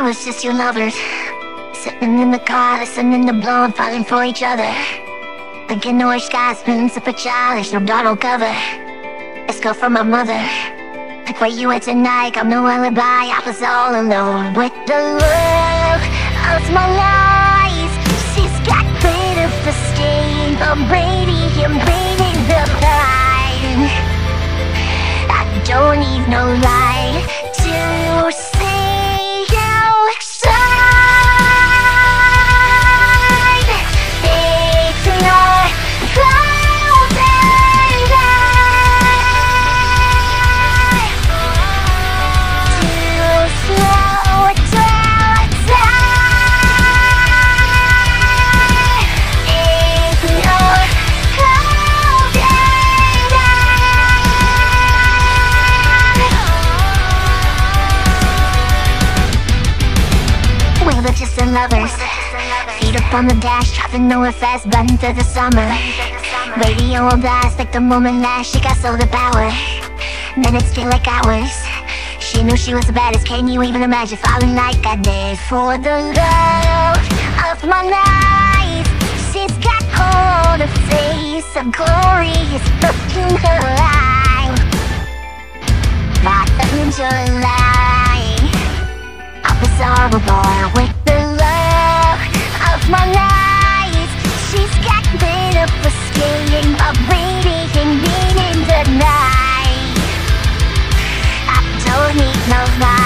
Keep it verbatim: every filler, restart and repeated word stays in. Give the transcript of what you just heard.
was just your lovers, sitting in the car, listening to blow and falling for each other. Thinking orange skies, feeling super childish, no bottle cover. Let's go for my mother. Like where you went tonight, got no alibi, I was all alone with the love of my life. She's got glitter for stain, but radiant, radiant the line. I don't need no light to see outside. It's not clouds and I to slow it down. It's not clouds and I. We're the distant lovers, feet up on the dash, driving nowhere fast, running through the summer. Radio will blast like the moment last, she got solar power. Minutes feel like hours. She knew she was the baddest, can you even imagine falling like I did for the love of my life? She's got all the face of glorious look in her eye. Fourth of July, I was horrible with the love of my life. She's got glitter for skin, but radiant, radiant the night. I don't need no light.